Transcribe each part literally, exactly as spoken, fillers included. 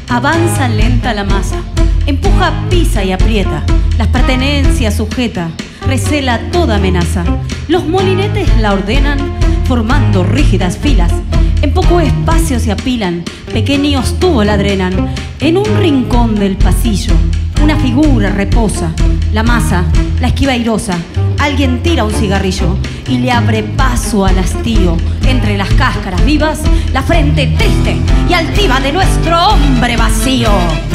Avanza lenta la masa, empuja, pisa y aprieta, las pertenencias sujeta, recela toda amenaza. Los molinetes la ordenan, formando rígidas filas. En poco espacio se apilan, pequeños tubos la drenan. En un rincón del pasillo, una figura reposa. La masa, la esquiva airosa. Alguien tira un cigarrillo y le abre paso al hastío. Entre las cáscaras vivas, la frente triste y altiva de nuestro hombre vacío.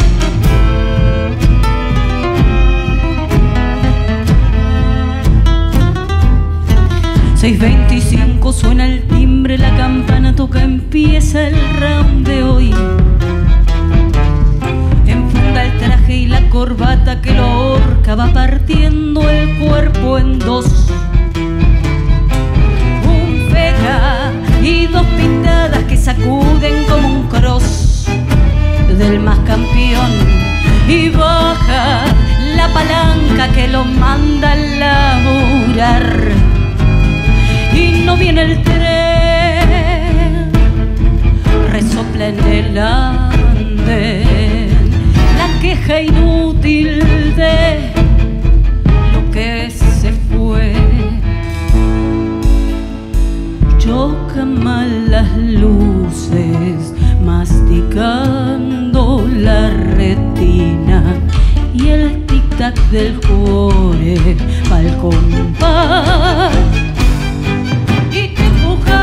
seis veinticinco suena el timbre, la campana toca, empieza el round de hoy. Enfunda el traje y la corbata que lo ahorca, va partiendo el cuerpo en dos. Un feca y dos pintadas que sacuden como un cross del más campeón. Y baja la palanca que lo manda a laburar. Y no viene el tren, resopla en el andén la queja inútil de lo que se fue. Chocan mal las luces, masticando la retina, y el tic-tac del core pa'l compás. Y te empujas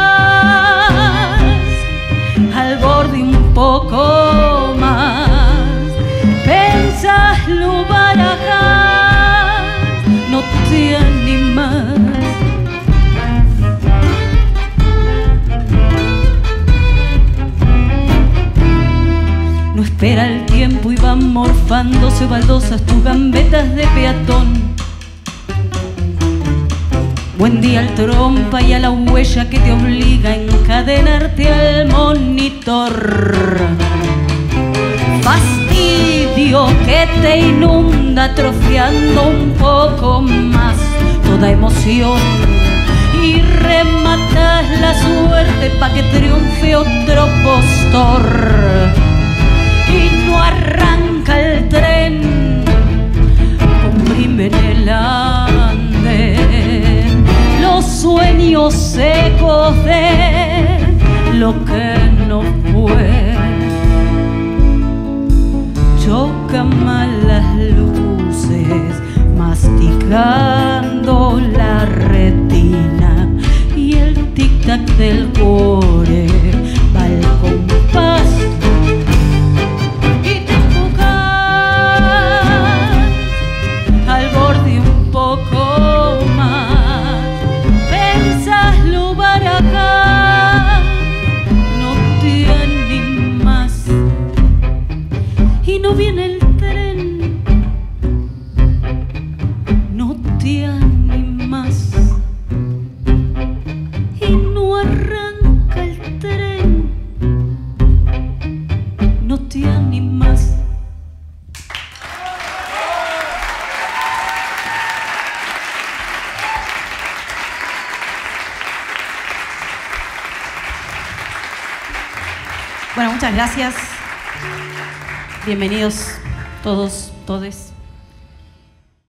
al borde un poco más, pensás, lo barajas, no te animas. No espera el tiempo y van morfándose baldosas tus gambetas de peatón. Buen día al trompa y a la huella que te obliga a encadenarte al monitor. Fastidio que te inunda, atrofiando un poco más toda emoción. Y rematas la suerte pa' que triunfe otro postor. Y no arranca el tren, comprimen el andén los sueños secos de lo que no fue. Chocan mal las luces, masticando la retina, y el tic-tac del core va al compás. Y te empujas al borde un poco más, pensás, lo barajas, no te animas. Y no viene el tren, no te animas. Y no arranca el tren, no te animas. Bueno, muchas gracias. Bienvenidos todos, todes.